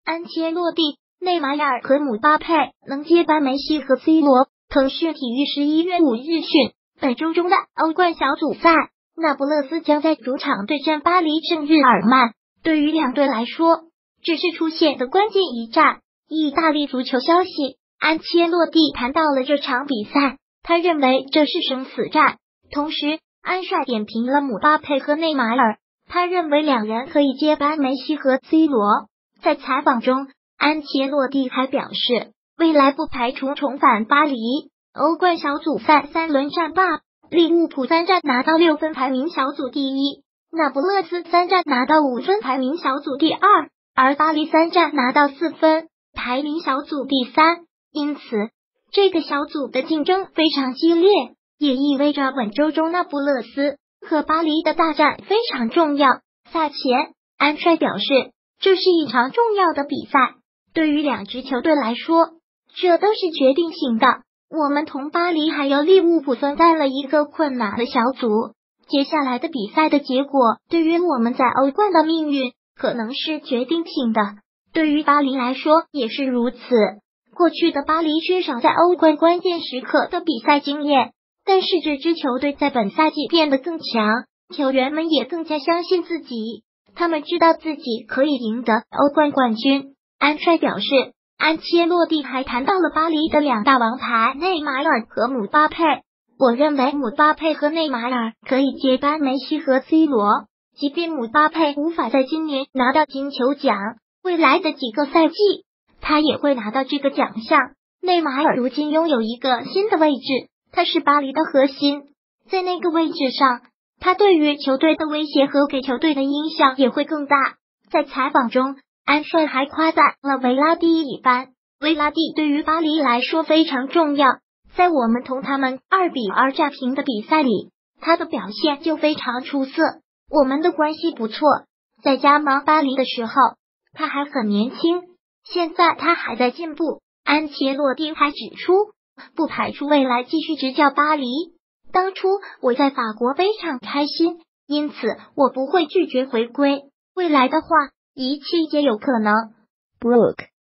安切洛蒂、内马尔和姆巴佩能接班梅西和 C 罗。腾讯体育11月5日讯，本周中的欧冠小组赛，那不勒斯将在主场对阵巴黎圣日耳曼。对于两队来说，这是出线的关键一战。意大利足球消息，安切洛蒂谈到了这场比赛，他认为这是生死战。同时，安帅点评了姆巴佩和内马尔，他认为两人可以接班梅西和 C 罗。在采访中，安切洛蒂还表示，未来不排除重返巴黎。欧冠小组赛3轮战罢，利物浦3战拿到6分，排名小组第一；那不勒斯3战拿到5分，排名小组第二；而巴黎3战拿到4分，排名小组第三。因此，这个小组的竞争非常激烈，也意味着本周中那不勒斯和巴黎的大战非常重要。赛前，安帅表示，这是一场重要的比赛，对于两支球队来说，这都是决定性的。我们同巴黎还有利物浦分在了一个困难的小组，接下来的比赛的结果对于我们在欧冠的命运可能是决定性的。对于巴黎来说也是如此。过去的巴黎缺少在欧冠关键时刻的比赛经验，但是这支球队在本赛季变得更强，球员们也更加相信自己，他们知道自己可以赢得欧冠冠军。安帅表示，安切洛蒂还谈到了巴黎的两大王牌内马尔和姆巴佩。我认为姆巴佩和内马尔可以接班梅西和 C 罗，即便姆巴佩无法在今年拿到金球奖，未来的几个赛季他也会拿到这个奖项。内马尔如今拥有一个新的位置，他是巴黎的核心，在那个位置上，他对于球队的威胁和给球队的影响也会更大。在采访中，安帅还夸赞了维拉蒂一番，维拉蒂对于巴黎来说非常重要，在我们同他们2-2战平的比赛里，他的表现就非常出色，我们的关系不错。在加盟巴黎的时候，他还很年轻，现在他还在进步。安切洛蒂还指出，不排除未来继续执教巴黎。当初我在法国非常开心，因此我不会拒绝回归，未来的话一切皆有可能。 Brooke